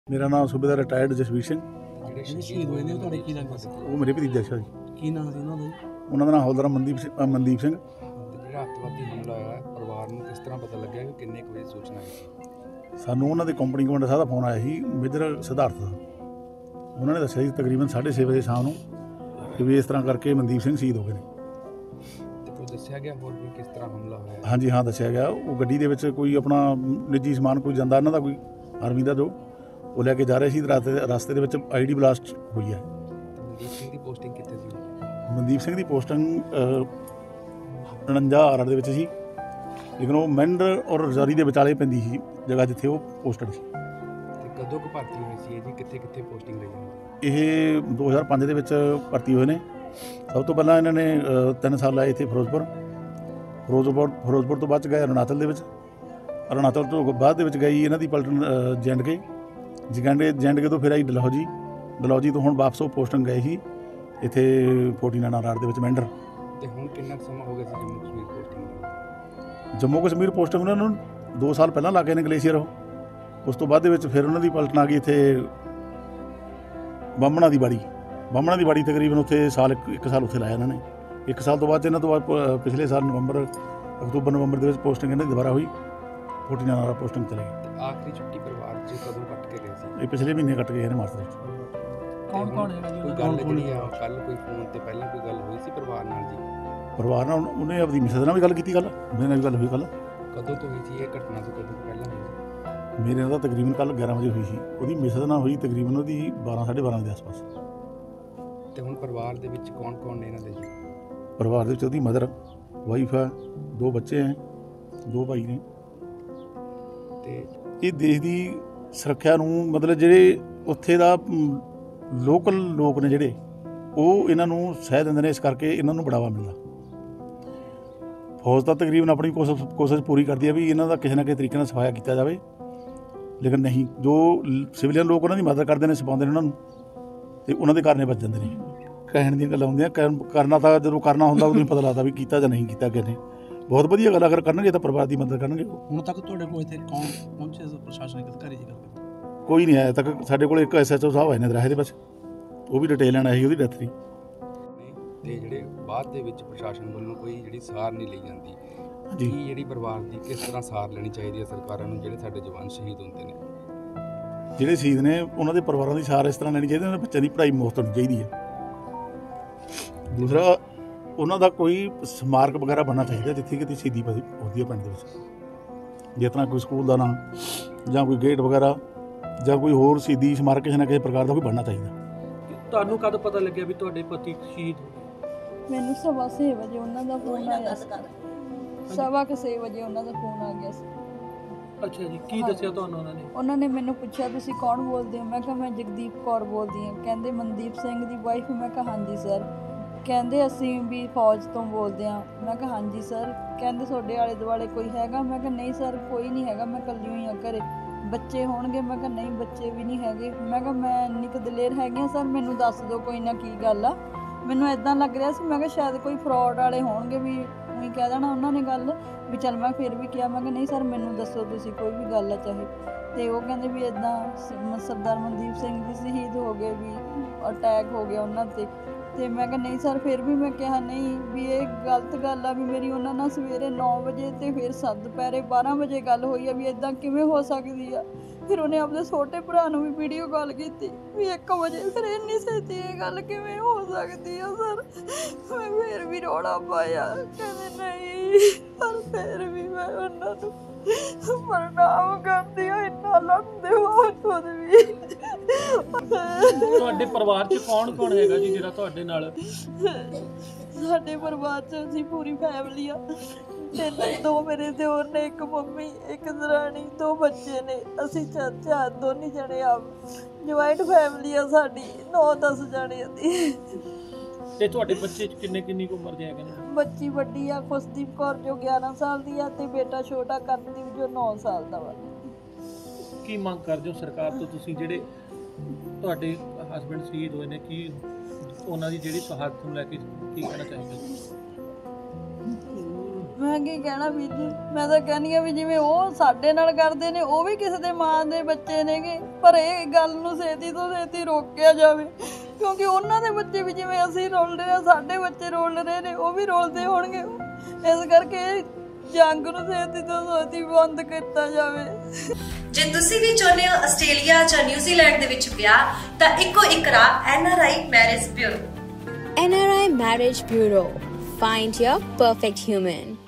मेरा नाम सूबेदार रिटायर्ड जसवीर सिंह। शहीद हुए ने ਤੁਹਾਡੇ ਕੀ ਲੱਗਦਾ ਸੀ? वो मेरे भतीजा शाह जी। ਕੀ ਨਾਮ ਸੀ ਉਹਨਾਂ ਦਾ? उन्होंने नाम हौलदार मनदीप सिंह। ਜਿਹੜਾ ਅੱਤਵਾਦੀ ਹਮਲਾ ਹੋਇਆ ਪਰਿਵਾਰ ਨੂੰ ਕਿਸ ਤਰ੍ਹਾਂ ਪਤਾ ਲੱਗਿਆ ਕਿ ਕਿੰਨੇ ਕੁ ਵਜੇ ਸੂਚਨਾ ਮਿਲੀ? ਸਾਨੂੰ ਉਹਨਾਂ ਦੇ ਕੰਪਨੀ ਕਮਾਂਡਰ ਸਾਹਿਬ ਦਾ ਫੋਨ ਆਇਆ ਸੀ, ਮੇਜਰ ਸਿਧਾਰਥ ਦਾ। ਉਹਨਾਂ ਨੇ ਦੱਸਿਆ ਸੀ ਤਕਰੀਬਨ 6:30 ਵਜੇ ਸ਼ਾਮ ਨੂੰ ਕਿ ਵੀ ਇਸ ਤਰ੍ਹਾਂ ਕਰਕੇ ਮਨਦੀਪ ਸਿੰਘ ਸ਼ਹੀਦ ਹੋ ਗਏ ਨੇ। ਤੇ ਕੋਈ ਦੱਸਿਆ ਗਿਆ ਹੋਰ ਵੀ ਕਿਸ ਤਰ੍ਹਾਂ ਹਮਲਾ ਹੋਇਆ? ਹਾਂਜੀ ਹਾਂ, ਦੱਸਿਆ ਗਿਆ। ਉਹ ਗੱਡੀ ਦੇ ਵਿੱਚ ਕੋਈ ਆਪਣਾ ਨਿੱਜੀ ਸਮਾਨ ਕੋਈ ਜਾਂਦਾ ਇਹਨਾਂ ਦਾ ਕੋਈ ਆਰਮੀ ਦਾ, ਜੋ ਉਹ ਲੈ ਕੇ ਜਾ ਰਹੇ ਸੀ। ਰਸਤੇ ਦੇ ਵਿੱਚ ਆਈਡੀ ਬਲਾਸਟ ਹੋਈ ਹੈ। ਤੇ ਮਨਦੀਪ ਸਿੰਘ ਦੀ ਪੋਸਟਿੰਗ ਕਿੱਥੇ ਸੀ? ਮਨਦੀਪ ਸਿੰਘ ਦੀ ਪੋਸਟਿੰਗ 49 ਆਰ ਦੇ ਵਿੱਚ ਸੀ, ਲੇਕਿਨ ਉਹ ਮੈਂਡ ਔਰ ਰਜ਼ਾਰੀ ਦੇ ਵਿਚਾਲੇ ਪੈਂਦੀ ਸੀ ਜਗ੍ਹਾ ਜਿੱਥੇ ਉਹ ਪੋਸਟਡ ਸੀ। ਤੇ ਕਦੋਂ ਕੁ ਭਰਤੀ ਹੋਈ ਸੀ ਇਹ ਜੀ? ਕਿੱਥੇ ਕਿੱਥੇ ਪੋਸਟਿੰਗ ਰਹੀ ਹੈ? ਇਹ 2005 ਦੇ ਵਿੱਚ ਭਰਤੀ ਹੋਏ ਨੇ। ਸਭ ਤੋਂ ਪਹਿਲਾਂ ਇਹਨਾਂ ਨੇ 3 ਸਾਲ ਲਾਏ ਇੱਥੇ ਫਿਰੋਜ਼ਪੁਰ ਤੋਂ ਬਾਅਦ 'ਚ ਗਏ ਅਰੁਣਾਚਲ ਦੇ ਵਿੱਚ। ਅਰੁਣਾਚਲ ਤੋਂ ਬਾਅਦ ਦੇ ਵਿੱਚ ਗਈ ਇਹਨਾਂ ਦੀ ਪਲਟਨ ਜੈਂਡਕੇ ਤੋਂ ਫਿਰ ਆਈ ਡਲਹੌਜੀ ਤੋਂ ਹੁਣ ਵਾਪਸ ਉਹ ਪੋਸਟਿੰਗ ਗਏ ਸੀ ਇੱਥੇ 49 ਆਰ ਦੇ ਵਿੱਚ ਮੈਂਡਰ। ਤੇ ਹੁਣ ਕਿੰਨਾ ਕੁ ਸਮਾਂ ਹੋ ਗਿਆ ਸੀ ਜੰਮੂ ਕਸ਼ਮੀਰ ਪੋਸਟਿੰਗ ਨੂੰ? ਜੰਮੂ ਕਸ਼ਮੀਰ ਪੋਸਟਿੰਗ ਉਹਨਾਂ ਨੂੰ 2 ਸਾਲ ਪਹਿਲਾਂ ਲਾ ਕੇ ਨੇ ਗਲੇਸ਼ੀਅਰ। ਉਸ ਤੋਂ ਬਾਅਦ ਦੇ ਵਿੱਚ ਫਿਰ ਉਹਨਾਂ ਦੀ ਪਲਟਨ ਆ ਗਈ ਇੱਥੇ ਬਾਹਮਣਾ ਦੀ ਬਾੜੀ ਤਕਰੀਬਨ ਉੱਥੇ ਇੱਕ ਸਾਲ ਉੱਥੇ ਲਾਇਆ ਇਹਨਾਂ ਨੇ। 1 ਸਾਲ ਤੋਂ ਬਾਅਦ ਇਹਨਾਂ ਤੋਂ ਬਾਅਦ ਪਿਛਲੇ ਸਾਲ ਅਕਤੂਬਰ ਨਵੰਬਰ ਦੇ ਵਿੱਚ ਪੋਸਟਿੰਗ ਇਹਨਾਂ ਦੀ ਦੁਬਾਰਾ ਹੋਈ, 49 ਆਰ ਪੋਸਟਿੰਗ ਚਲੇ ਗਈ। ਤੇ ਆਖਰੀ ਛੁੱਟੀ ਪਰਿਵਾਰ 'ਚ ਕਦੋਂ ਕੱਟ ਕੇ ਗਏ ਸੀ? ਇਹ ਪਿਛਲੇ ਮਹੀਨੇ ਕੱਟ ਗਏ ਨੇ ਮਾਰਚ ਦੇ ਵਿੱਚ। ਕੌਣ ਹੈਗਾ ਜੀ? ਕੋਈ ਗੱਲ ਜਿਹੜੀ ਆ ਕੱਲ ਕੋਈ ਫੋਨ ਤੇ ਪਹਿਲਾਂ ਕੋਈ ਗੱਲ ਹੋਈ ਸੀ ਪਰਿਵਾਰ ਨਾਲ ਜੀ? ਪਰਿਵਾਰ ਨਾਲ ਉਹਨੇ ਆਪਣੀ ਮਿਸੇਸ ਨਾਲ ਵੀ ਗੱਲ ਕੀਤੀ, ਮੇਰੇ ਨਾਲ ਵੀ ਗੱਲ ਹੋਈ ਕੱਲ। ਕਦੋਂ ਤੋਂ ਹੋਈ ਸੀ ਇਹ ਘਟਨਾ? ਤੋਂ ਕਦੋਂ ਪਹਿਲਾਂ ਹੋਈ ਸੀ? ਮੇਰੇ ਨਾਲ ਤਾਂ ਤਕਰੀਬਨ ਕੱਲ 11 ਵਜੇ ਹੋਈ ਸੀ। ਉਹਦੀ ਮਿਸੇਸ ਨਾਲ ਹੋਈ ਤਕਰੀਬਨ ਉਹਦੀ 12-12:30 ਦੇ ਆਸ-ਪਾਸ। ਤੇ ਹੁਣ ਪਰਿਵਾਰ ਦੇ ਵਿੱਚ ਕੌਣ ਨੇ ਇਹਨਾਂ ਦੇ ਜੀ? ਪਰਿਵਾਰ ਦੇ ਵਿੱਚ ਉਹਦੀ ਮਦਰ, ਵਾਈਫ ਹੈ, 2 ਬੱਚੇ ਹੈ, 2 ਭਾਈ ਨੇ। ਤੇ ਇਹ ਦੇਸ਼ ਦੀ ਸੁਰੱਖਿਆ ਨੂੰ ਮਤਲਬ ਜਿਹੜੇ ਉੱਥੇ ਦਾ ਲੋਕਲ ਲੋਕ ਨੇ ਜਿਹੜੇ, ਉਹ ਇਹਨਾਂ ਨੂੰ ਸਹਿ ਦਿੰਦੇ ਨੇ, ਇਸ ਕਰਕੇ ਇਹਨਾਂ ਨੂੰ ਬੜਾਵਾ ਮਿਲਦਾ। ਫੌਜ ਤਾਂ ਤਕਰੀਬਨ ਆਪਣੀ ਕੋਸ਼ਿਸ਼ ਪੂਰੀ ਕਰਦੀ ਹੈ ਵੀ ਇਹਨਾਂ ਦਾ ਕਿਸੇ ਨਾ ਕਿਸੇ ਤਰੀਕੇ ਨਾਲ ਸਫਾਇਆ ਕੀਤਾ ਜਾਵੇ, ਲੇਕਿਨ ਨਹੀਂ, ਜੋ ਸਿਵਲੀਅਨ ਲੋਕ ਉਹਨਾਂ ਦੀ ਮਦਦ ਕਰਦੇ ਨੇ, ਛਪਾਉਂਦੇ ਨੇ ਉਹਨਾਂ ਨੂੰ, ਤੇ ਉਹਨਾਂ ਦੇ ਕਾਰਨੇ ਬਚ ਜਾਂਦੇ ਨੇ। ਕਹਿਣ ਦੀਆਂ ਗੱਲਾਂ ਹੁੰਦੀਆਂ, ਕਰਨਾ ਤਾਂ ਜਦੋਂ ਕਰਨਾ ਹੁੰਦਾ ਉਦੋਂ ਹੀ ਪਤਾ ਲੱਗਦਾ ਵੀ ਕੀਤਾ ਜਾਂ ਨਹੀਂ ਕੀਤਾ ਕਿਸੇ ਨੇ। ਬਹੁਤ ਵਧੀਆ ਗੱਲ, ਅਗਰ ਕਰਨਗੇ ਤਾਂ ਪਰਿਵਾਰ ਦੀ ਮਦਦ ਕਰਨਗੇ। ਹੁਣ ਤੱਕ ਤੁਹਾਡੇ ਕੋਲ ਇੱਥੇ ਕੌਣ ਪਹੁੰਚੇ ਪ੍ਰਸ਼ਾਸਨਿਕ ਅਧਿਕਾਰੀ ਜੀ? ਕੋਈ ਨਹੀਂ ਆਇਆ ਤੱਕ ਸਾਡੇ ਕੋਲ। ਇੱਕ SHO ਸਾਹਿਬ ਆਏ ਨੇ ਦਰਾਹੇ ਦੇ ਵਿੱਚ, ਉਹ ਵੀ ਡਿਟੇਲ ਲੈਣ ਆਏ ਸੀ ਉਹਦੀ ਡੈਥ ਦੀ। ਤੇ ਜਿਹੜੇ ਬਾਅਦ ਦੇ ਵਿੱਚ ਪ੍ਰਸ਼ਾਸਨ ਵੱਲੋਂ ਕੋਈ ਜਿਹੜੀ ਸਾਰ ਨਹੀਂ ਲਈ ਜਾਂਦੀ, ਜੀ, ਕੀ ਜਿਹੜੀ ਪਰਿਵਾਰ ਦੀ ਕਿਸ ਤਰ੍ਹਾਂ ਸਾਰ ਲੈਣੀ ਚਾਹੀਦੀ ਹੈ ਸਰਕਾਰਾਂ ਨੂੰ, ਜਿਹੜੇ ਸਾਡੇ ਜਵਾਨ ਸ਼ਹੀਦ ਹੁੰਦੇ ਨੇ? ਜਿਹੜੇ ਸ਼ਹੀਦ ਨੇ ਉਹਨਾਂ ਦੇ ਪਰਿਵਾਰਾਂ ਦੀ ਸਾਰ ਇਸ ਤਰ੍ਹਾਂ ਲੈਣੀ ਚਾਹੀਦੀ ਹੈ, ਉਹਨਾਂ ਦੇ ਬੱਚਿਆਂ ਦੀ ਪੜ੍ਹਾਈ ਮੁਫਤ ਹੋਣੀ ਚਾਹੀਦੀ ਹੈ। ਦੂਸਰਾ, ਉਹਨਾਂ ਦਾ ਕੋਈ ਸਮਾਰਕ ਵਗੈਰਾ ਬਣਨਾ ਚਾਹੀਦਾ ਜਿੱਥੇ ਕਿਤੇ ਸ਼ਹੀਦੀ ਹੁੰਦੀ ਹੈ ਪਿੰਡ ਦੇ ਵਿੱਚ, ਜਿਸ ਤਰ੍ਹਾਂ ਕੋਈ ਸਕੂਲ ਦਾ ਨਾਮ ਜਾਂ ਕੋਈ ਗੇਟ ਵਗੈਰਾ ਜਾਂ ਕੋਈ ਹੋਰ ਸ਼ਹੀਦੀ ਸਮਾਰਕ ਕਿਸੇ ਨਾ ਕਿਸੇ ਪ੍ਰਕਾਰ ਦਾ ਕੋਈ ਬਣਨਾ ਚਾਹੀਦਾ। ਤੁਹਾਨੂੰ ਕਦ ਪਤਾ ਲੱਗਿਆ ਵੀ ਤੁਹਾਡੇ ਪਤੀ ਸ਼ਹੀਦ ਹੋ ਗਏ? ਮੈਨੂੰ 6:15 ਵਜੇ ਉਹਨਾਂ ਦਾ ਫੋਨ ਆਇਆ ਸੀ। 6:15 ਵਜੇ ਉਹਨਾਂ ਦਾ ਫੋਨ ਆ ਗਿਆ ਸੀ। ਅੱਛਾ ਜੀ, ਕੀ ਦੱਸਿਆ ਤੁਹਾਨੂੰ ਉਹਨਾਂ ਨੇ? ਉਹਨਾਂ ਨੇ ਮੈਨੂੰ ਪੁੱਛਿਆ ਤੁਸੀਂ ਕੌਣ ਬੋਲਦੇ ਹੋ? ਮੈਂ ਕਿਹਾ ਮੈਂ ਜਗਦੀਪ ਕੌਰ ਬੋਲਦੀ ਹਾਂ। ਕਹਿੰਦੇ ਮਨਦੀਪ ਸਿੰਘ ਦੀ ਵਾਈਫ? ਮੈਂ ਕਿਹਾ ਹਾਂਜੀ ਸਰ। ਕਹਿੰਦੇ ਅਸੀਂ ਵੀ ਫੌਜ ਤੋਂ ਬੋਲਦੇ ਹਾਂ। ਮੈਂ ਕਿਹਾ ਹਾਂਜੀ ਸਰ। ਕਹਿੰਦੇ ਤੁਹਾਡੇ ਆਲੇ ਦੁਆਲੇ ਕੋਈ ਹੈਗਾ? ਮੈਂ ਕਿਹਾ ਨਹੀਂ ਸਰ, ਕੋਈ ਨਹੀਂ ਹੈਗਾ, ਮੈਂ ਇਕੱਲੀ ਹੋਈ ਹਾਂ ਘਰੇ। ਬੱਚੇ ਹੋਣਗੇ? ਮੈਂ ਕਿਹਾ ਨਹੀਂ, ਬੱਚੇ ਵੀ ਨਹੀਂ ਹੈਗੇ। ਮੈਂ ਕਿਹਾ ਮੈਂ ਇੰਨੀ ਕੁ ਦਲੇਰ ਹੈਗੀ ਹਾਂ ਸਰ, ਮੈਨੂੰ ਦੱਸ ਦਿਓ ਕੋਈ ਨਾ ਕੀ ਗੱਲ ਆ। ਮੈਨੂੰ ਇੱਦਾਂ ਲੱਗ ਰਿਹਾ ਸੀ, ਮੈਂ ਕਿਹਾ ਸ਼ਾਇਦ ਕੋਈ ਫਰੋਡ ਵਾਲੇ ਹੋਣਗੇ, ਵੀ ਉਹੀ ਕਹਿ ਦੇਣਾ ਉਹਨਾਂ ਨੇ ਗੱਲ ਵੀ। ਚੱਲ ਮੈਂ ਫਿਰ ਵੀ ਕਿਹਾ, ਮੈਂ ਕਿਹਾ ਨਹੀਂ ਸਰ, ਮੈਨੂੰ ਦੱਸੋ ਤੁਸੀਂ ਕੋਈ ਵੀ ਗੱਲ ਆ ਚਾਹੇ। ਅਤੇ ਉਹ ਕਹਿੰਦੇ ਵੀ ਇੱਦਾਂ ਸਰਦਾਰ ਮਨਦੀਪ ਸਿੰਘ ਜੀ ਸ਼ਹੀਦ ਹੋ ਗਏ, ਵੀ ਅਟੈਕ ਹੋ ਗਿਆ ਉਹਨਾਂ 'ਤੇ। ਅਤੇ ਮੈਂ ਕਿਹਾ ਨਹੀਂ ਸਰ। ਫਿਰ ਵੀ ਮੈਂ ਕਿਹਾ ਨਹੀਂ, ਵੀ ਇਹ ਗਲਤ ਗੱਲ ਆ ਵੀ ਮੇਰੀ ਉਹਨਾਂ ਨਾਲ ਸਵੇਰੇ 9 ਵਜੇ ਅਤੇ ਫਿਰ ਦੁਪਹਿਰੇ 12 ਵਜੇ ਗੱਲ ਹੋਈ ਆ, ਵੀ ਇੱਦਾਂ ਕਿਵੇਂ ਹੋ ਸਕਦੀ ਆ। ਫਿਰ ਉਹਨੇ ਆਪਣੇ ਛੋਟੇ ਭਰਾ ਨੂੰ ਵੀ ਵੀਡੀਓ ਕਾਲ ਕੀਤੀ ਵੀ 1 ਵਜੇ। ਫਿਰ ਇੰਨੀ ਛੇਤੀ ਇਹ ਗੱਲ ਕਿਵੇਂ ਹੋ ਸਕਦੀ ਆ ਸਰ? ਮੈਂ ਫਿਰ ਵੀ ਰੌਲਾ ਪਾਇਆ, ਕਹਿੰਦੇ ਨਹੀਂ। ਪਰ ਫਿਰ ਵੀ ਮੈਂ ਉਹਨਾਂ ਨੂੰ ਪ੍ਰਣਾਮ ਕਰਦੀ ਹਾਂ, ਇੰਨਾ ਲੰਦੇ ਬਾਵਜੂਦ ਵੀ। ਤੁਹਾਡੇ ਪਰਿਵਾਰ 'ਚ ਕੌਣ ਹੈਗਾ ਜੀ ਜਿਹੜਾ ਤੁਹਾਡੇ ਨਾਲ? ਸਾਡੇ ਪਰਿਵਾਰ 'ਚ ਅਸੀਂ ਪੂਰੀ ਫੈਮਿਲੀ ਆ। 2 ਮੇਰੇ ਦਿਓਰ ਨੇ, 1 ਮੰਮੀ, 1 ਦਰਾਣੀ, 2 ਬੱਚੇ ਨੇ। ਅਸੀਂ ਚਾਚਾ ਦੋਨੇ ਜਣੇ ਆ। ਜੁਆਇੰਟ ਫੈਮਿਲੀ ਆ ਸਾਡੀ, 9-10 ਜਣੇ ਦੀ। ਤੇ ਤੁਹਾਡੇ ਬੱਚੇ 'ਚ ਕਿੰਨੀ ਕੁ ਉਮਰ ਦੇ ਹੈਗੇ ਨੇ? ਬੱਚੀ ਵੱਡੀ ਆ ਖੁਸ਼ਦੀਪ ਕੌਰ ਜੋ 11 ਸਾਲ ਦੀ ਆ, ਤੇ ਬੇਟਾ ਛੋਟਾ ਕਰਨਦੀਪ ਜੋ 9 ਸਾਲ ਦਾ ਵਾ। ਕੀ ਮੰਗ ਕਰਦੇ ਹੋ ਸਰਕਾਰ ਤੋਂ ਤੁਸੀਂ, ਜਿਹੜੇ ਤੁਹਾਡੇ ਹਸਬੈਂਡ ਸ਼ਹੀਦ ਹੋਏ ਨੇ, ਕੀ ਉਹਨਾਂ ਦੀ ਜਿਹੜੀ ਸ਼ਹਾਦਤ ਨੂੰ ਲੈ ਕੇ ਕੀ ਕਹਿਣਾ ਚਾਹੀਦਾ? ਮੈਂ ਕੀ ਕਹਿਣਾ ਵੀਰ ਜੀ, ਮੈਂ ਤਾਂ ਕਹਿੰਦੀ ਆ ਵੀ ਜਿਵੇਂ ਉਹ ਸਾਡੇ ਨਾਲ ਕਰਦੇ ਨੇ, ਉਹ ਵੀ ਕਿਸੇ ਦੇ ਮਾਂ ਦੇ ਬੱਚੇ ਨੇਗੇ, ਪਰ ਇਹ ਗੱਲ ਨੂੰ ਛੇਤੀ ਤੋਂ ਛੇਤੀ ਰੋਕਿਆ ਜਾਵੇ, ਕਿਉਂਕਿ ਉਹਨਾਂ ਦੇ ਬੱਚੇ ਵੀ ਜਿਵੇਂ ਅਸੀਂ ਰੋਲ ਰਹੇ ਆ, ਸਾਡੇ ਬੱਚੇ ਰੋਲ ਰਹੇ ਨੇ, ਉਹ ਵੀ ਰੋਲਦੇ ਹੋਣਗੇ। ਇਸ ਕਰਕੇ ਜੰਗ ਨੂੰ ਛੇਤੀ ਤੋਂ ਛੇਤੀ ਬੰਦ ਕੀਤਾ ਜਾਵੇ। ਜੇ ਤੁਸੀਂ ਵੀ ਚਾਹੁੰਦੇ ਹੋ ਆਸਟ੍ਰੇਲੀਆ ਜਾਂ ਨਿਊਜ਼ੀਲੈਂਡ ਦੇ ਵਿੱਚ ਵਿਆਹ, ਤਾਂ ਇੱਕੋ ਇੱਕ ਰਾਹ NRI marriage bureau. NRI Marriage Bureau. Find your perfect human.